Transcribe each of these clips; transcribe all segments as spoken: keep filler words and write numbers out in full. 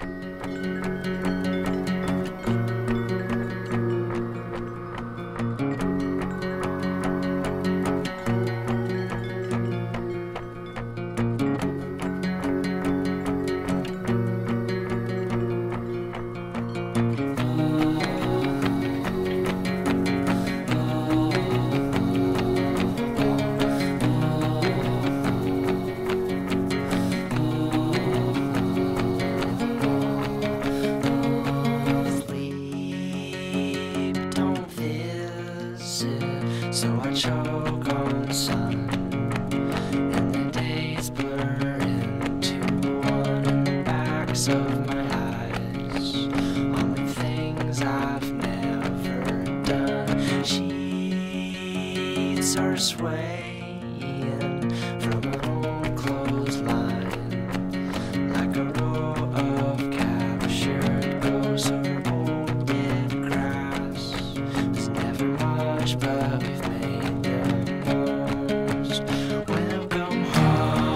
So I choke on sun, and the days blur into one in the backs of my eyes. Only things I've never done. Sheets are swaying from an old clothesline, like a row of captured ghosts or old dead grass. There's never much, but we've made the most. Welcome home.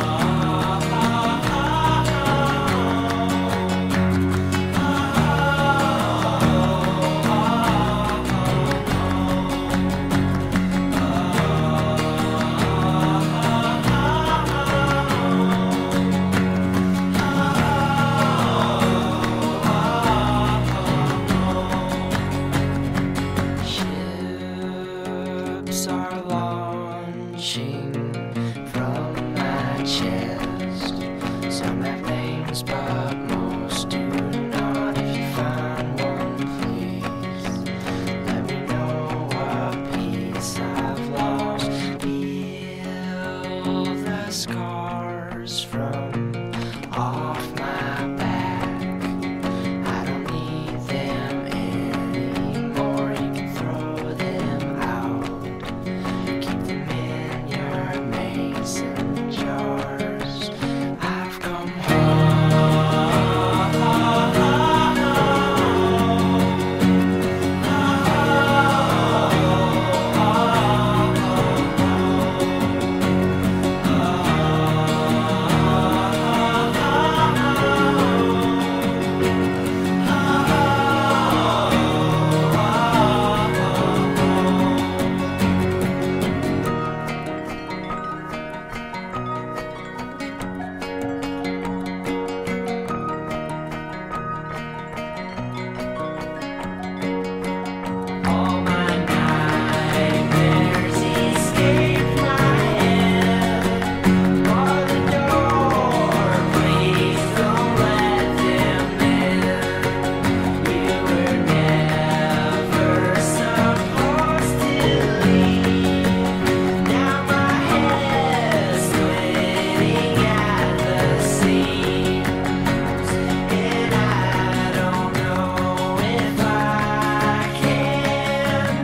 Ships are launching from my chest. Some have names, but most do not. If you find one, please let me know what piece I've lost. Peel the scars from off my back. I don't need them anymore. You can throw them out. Keep them in your mason jars. I've come all my nightmares escape my head. Bar the door, please don't let them in. You were never supposed to leave. Now my head's splitting at the seams, and I don't know if I can.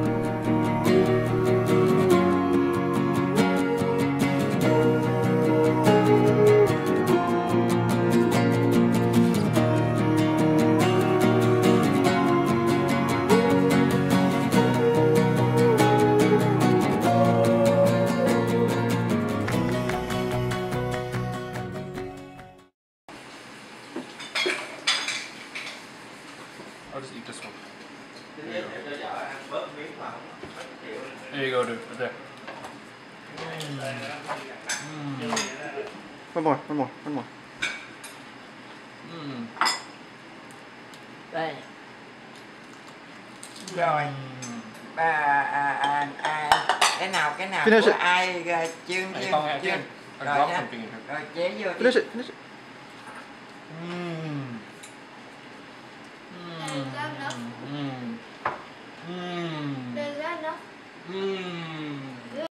I'll just eat this one. There you go, dude. Right there. One more, one more, one more. Mm. Đây. Rồi. À, à, à, à, cái nào cái nào Finish của it. ai uh, chương Hey, chương Kong, I chương. can. I Rồi dropped nha. something in here. Rồi chế vô đi. Finish it, finish it. Ừm.